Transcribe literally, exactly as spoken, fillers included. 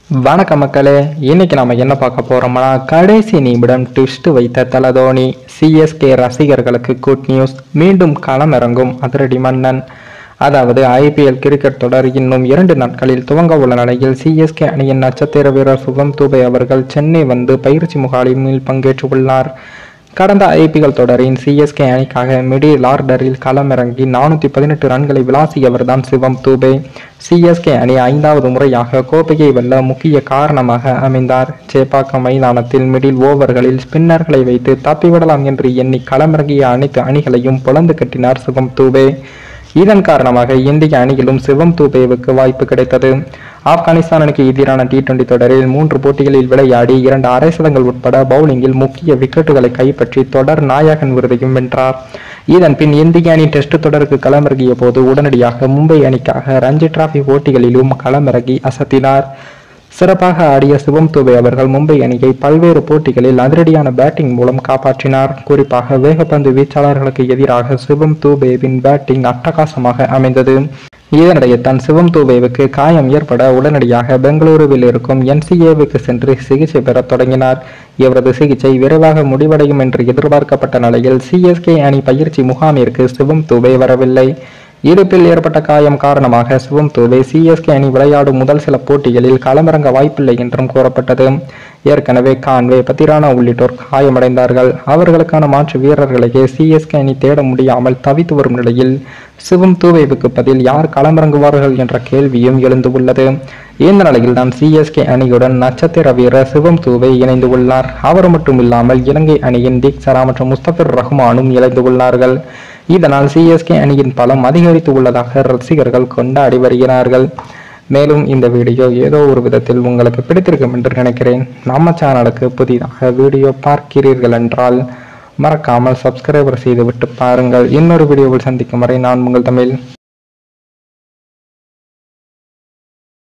வணக்க மக்களே, இன்னைக்கு நம்ம என்ன பார்க்க போறோம்னா கடைசி நிமிடம் ட்விஸ்ட் வைத்த தல தோனி. சிஎஸ்கே ரசிகர்களுக்கு குட் நியூஸ். மீண்டும் களமிறங்கும் அதிரடி மன்னன். அதாவது ஐபிஎல் கிரிக்கெட் தொடர் இன்னும் இரண்டு நாட்களில் துவங்க உள்ள நிலையில் சிஎஸ்கே அணியின் நட்சத்திர வீரர் சுகம் துபே அவர்கள் சென்னை வந்து பயிற்சி முகாமில் பங்கேற்று உள்ளார். கடந்த ஐபிஎல் தொடரின் சிஎஸ்கே அணிக்காக மிடில் ஆர்டரில் களமிறங்கி நானூற்றி பதினெட்டு ரன்களை விளாசியவர் தான் சிவம் துபே. சிஎஸ்கே அணி ஐந்தாவது முறையாக கோப்பையை வெல்ல முக்கிய காரணமாக அமைந்தார். சேப்பாக்கம் மைதானத்தில் மிடில் ஓவர்களில் ஸ்பின்னர்களை வைத்து தப்பிவிடலாம் என்று எண்ணி களமிறங்கிய அனைத்து அணிகளையும் பொளந்து கட்டினார் சிவம் துபே. இதன் காரணமாக இந்திய அணியிலும் சிவம் துபேவுக்கு வாய்ப்பு கிடைத்தது. ஆப்கானிஸ்தானுக்கு எதிரான டி டுவெண்டி தொடரில் மூன்று போட்டிகளில் விளையாடி இரண்டு அரை சதங்கள் உட்பட பவுலிங்கில் முக்கிய விக்கெட்டுகளை கைப்பற்றி தொடர் நாயகன் விருதையும் வென்றார். இதன் பின் இந்திய அணி டெஸ்ட் தொடருக்கு களமிறங்கிய போது உடனடியாக மும்பை அணிக்காக ரஞ்சி டிராபி போட்டிகளிலும் களமிறங்கி அசத்தினார். சிறப்பாக ஆடிய சிவம் துபே அவர்கள் மும்பை அணியை பல்வேறு போட்டிகளில் அதிரடியான பேட்டிங் மூலம் காப்பாற்றினார். குறிப்பாக வேகப்பந்து வீச்சாளர்களுக்கு எதிராக சிவம் துபேவின் பேட்டிங் அட்டகாசமாக அமைந்தது. இதனிடையே தான் சிவம் துபேவுக்கு காயம் ஏற்பட உடனடியாக பெங்களூருவில் இருக்கும் என்சிஏவுக்கு சென்று சிகிச்சை பெற தொடங்கினார். இவரது சிகிச்சை விரைவாக முடிவடையும் என்று எதிர்பார்க்கப்பட்ட நிலையில் சிஎஸ்கே அணி பயிற்சி முகாமிற்கு சிவம் துபே வரவில்லை. இடுப்பில் ஏற்பட்ட காயம் காரணமாக சிவம் துபே சிஎஸ்கே அணி விளையாடும் முதல் சில போட்டிகளில் களமிறங்க வாய்ப்பில்லை என்றும் கூறப்பட்டது. ஏற்கனவே கான்வே, பத்திரானா உள்ளிட்டோர் காயமடைந்தார்கள். அவர்களுக்கான மாற்று வீரர்களையே சிஎஸ்கே அணி தேட முடியாமல் தவித்து வரும் நிலையில் சிவம் துபேவுக்கு பதில் யார் களமிறங்குவார்கள் என்ற கேள்வியும் எழுந்து உள்ளது. இந்த நிலையில் தான் சிஎஸ்கே அணியுடன் நட்சத்திர வீரர் சிவம் துபே இணைந்து உள்ளார். அவர் மட்டும் இல்லாமல் இலங்கை அணியின் தீக்ஷரா மற்றும் முஸ்தபிர் ரஹ்மானும் இணைந்து உள்ளார்கள். இதனால் சிஎஸ்கே அணியின் பலம் அதிகரித்து உள்ளதாக ரசிகர்கள் கொண்டாடி வருகிறார்கள். மேலும் இந்த வீடியோ ஏதோ ஒரு விதத்தில் உங்களுக்கு பிடித்திருக்கும் என்று நினைக்கிறேன். நம்ம சேனலுக்கு புதிதாக வீடியோ பார்க்கிறீர்கள் என்றால் மறக்காமல் சப்ஸ்கிரைபர் செய்துவிட்டு பாருங்கள். இன்னொரு வீடியோவில் சந்திக்கும் வரை நான் உங்கள் தமிழ்.